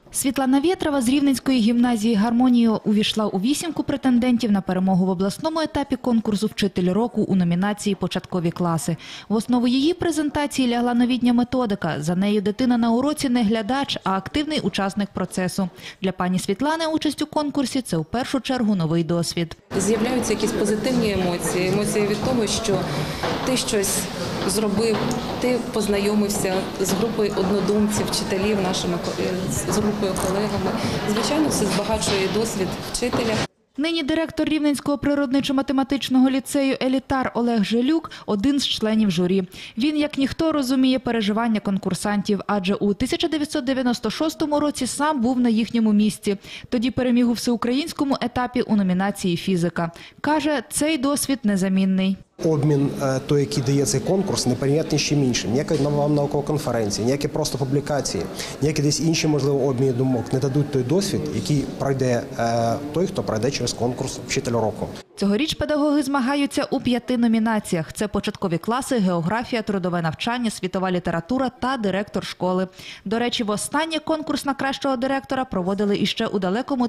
Світлана Вєтрова з Рівненської гімназії «Гармонія» увійшла у вісімку претендентів на перемогу в обласному етапі конкурсу «Вчитель року» у номінації «Початкові класи». В основу її презентації лягла новітня методика. За нею дитина на уроці не глядач, а активний учасник процесу. Для пані Світлани участь у конкурсі – це в першу чергу новий досвід. З'являються якісь позитивні емоції. Емоції від того, що ти щось зробив, ти познайомився з групою однодумців, вчителів, з групою колегами. Звичайно, це збагачує досвід вчителя. Нині директор Рівненського природничо-математичного ліцею «Елітар» Олег Желюк – один з членів журі. Він, як ніхто, розуміє переживання конкурсантів, адже у 1996 році сам був на їхньому місці. Тоді переміг у всеукраїнському етапі у номінації «Фізика». Каже, цей досвід незамінний. Обмін той, який дає цей конкурс, не порівняти з чим іншим. Ніякі вам наукова конференція, ніякі просто публікації, ніякі десь інші, можливо, обміни думок не дадуть той досвід, який пройде той, хто пройде через конкурс «Вчитель року». Цьогоріч педагоги змагаються у 5 номінаціях. Це початкові класи, географія, трудове навчання, світова література та директор школи. До речі, востаннє конкурс на кращого директора проводили іще у далекому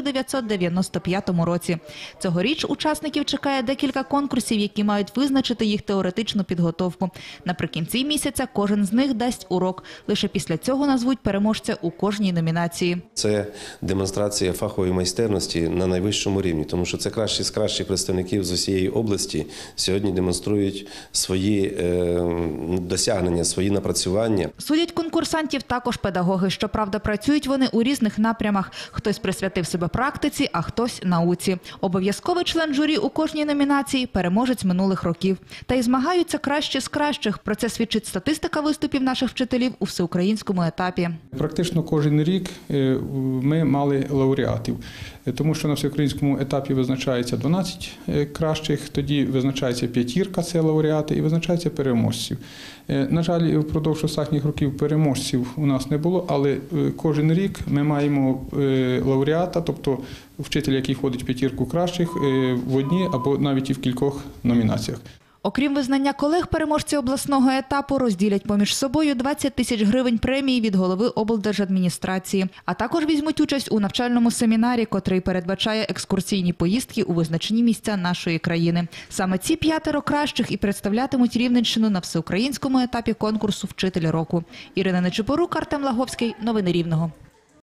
1995 році. Цьогоріч учасників чекає декілька конкурсів, які мають визначити їх теоретичну підготовку. Наприкінці місяця кожен з них дасть урок. Лише після цього назвуть переможця у кожній номінації. Це демонстрація фахової майстерності на найвищому рівні, тому що це кращі з кращих представників з усієї області сьогодні демонструють свої досягнення, свої напрацювання. Судять конкурсантів також педагоги. Щоправда, працюють вони у різних напрямах. Хтось присвятив себе практиці, а хтось науці. Обов'язковий член журі у кожній номінації – переможець минулих років. Та й змагаються кращі з кращих. Про це свідчить статистика виступів наших вчителів у всеукраїнському етапі. Практично кожен рік ми мали лауреатів, тому що на всеукраїнському етапі визначається 12 кращих, тоді визначається п'ятірка, це лауреати, і визначається переможців. На жаль, впродовж останніх років переможців у нас не було, але кожен рік ми маємо лауреата, тобто вчителя, який входить в п'ятірку кращих в одній або навіть і в кількох номінаціях. Окрім визнання колег, переможці обласного етапу розділять поміж собою 20 тисяч гривень премії від голови облдержадміністрації. А також візьмуть участь у навчальному семінарі, котрий передбачає екскурсійні поїздки у визначні місця нашої країни. Саме ці 5 кращих і представлятимуть Рівненщину на всеукраїнському етапі конкурсу «Вчитель року». Ірина Нечипорук, Артем Лаговський. Новини Рівного.